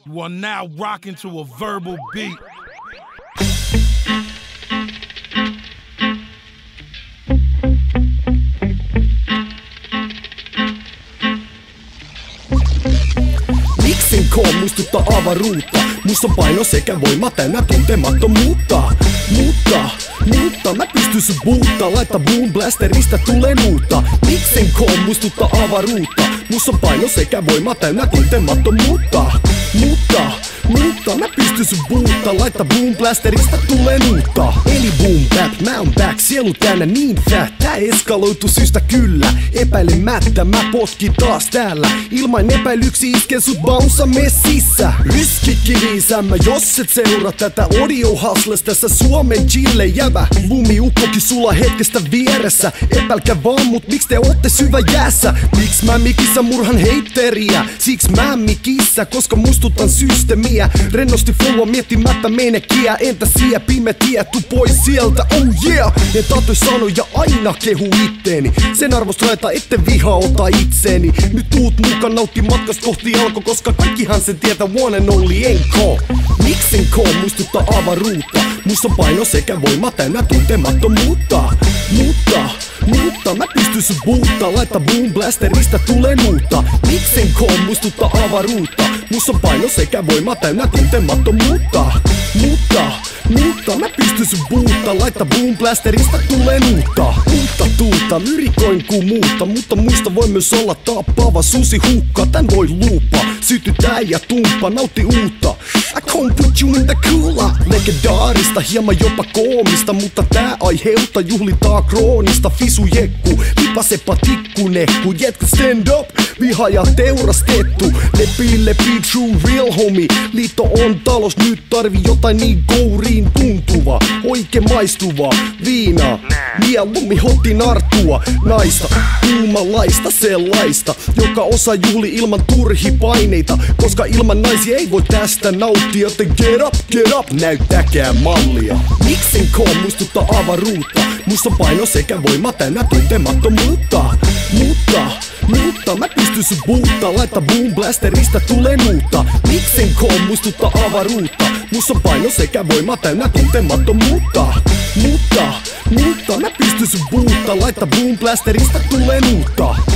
You are now rocking to a verbal beat. Miksenko muistuttaa avaruutta? Musta on paino sekä voima täynnä tuntemattomuutta. Mutta mä pystyn sun buuttaa. Laita boom blasterista tulee nuutta. Miksenko muistuttaa avaruutta? Musta on paino sekä voima täynnä tuntemattomuutta. Mutta mä pystyn sun buuttaa. Laita boom blasterista tulee nuutta. Eli boom bap, mä oon back. Sielu täynnä niin fat. Tää eskaloitu syystä kyllä. Epäilemättä mä potkin taas täällä. Ilman epäilyksi isken sut bounsa messissä. Riskikivisämmä, jos et seuraa tätä audio hustles. Tässä Suomen chille jävä. Lumiukkokin sulla hetkestä vieressä. Epäilkä vaan, mut miks te ootte syvä jäässä? Miks mä mikissä murhan heitteriä? Siks mä mikissä, koska muistutan systeemiä. Rennosti flowa miettimättä menekiä. Entä siellä pime tie, tuu pois sieltä, oh yeah. Ne tahtoi sanoja aina kehu itteeni. Sen arvosta laita, ette vihaa ota itseeni. Nyt tuut mukaan nautti matkasta kohti alko, koska kaikkihan sen tietää one and only enko. Miksenko muistuttaa avaruutta? Musta on paino sekä voima täynnä tuntemattomuutta. Mutta mä pystyn sun buuttaa. Laita boom blasterista tulee nuutta. Miksenko muistuttaa avaruutta? Musta on paino sekä voima täynnä tuntemattomuutta. Mutta mä pystyn sun buuttaa. Laita boom blasterista tulee nuutta. Tuutta, lyrikoin kuin muutta. Mutta muista voi myös olla tappava susi hukka. Tän voi luupa, sytytää ja tumppa. Nautti uutta, I can't put you in the cooler. Legendaarista, hieman jopa koomista. Mutta tää aiheuttaa juhlitaa kroonista. Fisu jekku, lipasepa tikkunekku. Jätkä stand up, vihaja teurastettu. Lepi, true real homie. Liitto on talos, nyt tarvii jotain niin kouriin tuntuva. Oikein maistuva viina. Mieluummin hotti narttua. Naista, kuumalaista sellaista, joka osaa juhli ilman turhi paineita. Koska ilman naisia ei voi tästä nauttia. Joten get up, näyttäkää mallia. Miksenko muistuttaa avaruutta? Musta on paino sekä voima täynnä tuntemattomuutta. Mutta mä pystyn sun buuttaa. Laita boom blasterista tulee nuutta. Miksenko muistuttaa avaruutta? Musta on paino sekä voima täynnä tuntemattomuutta. Mutta mä pystyn sun buuttaa. Laita boom blasterista tulee nuutta.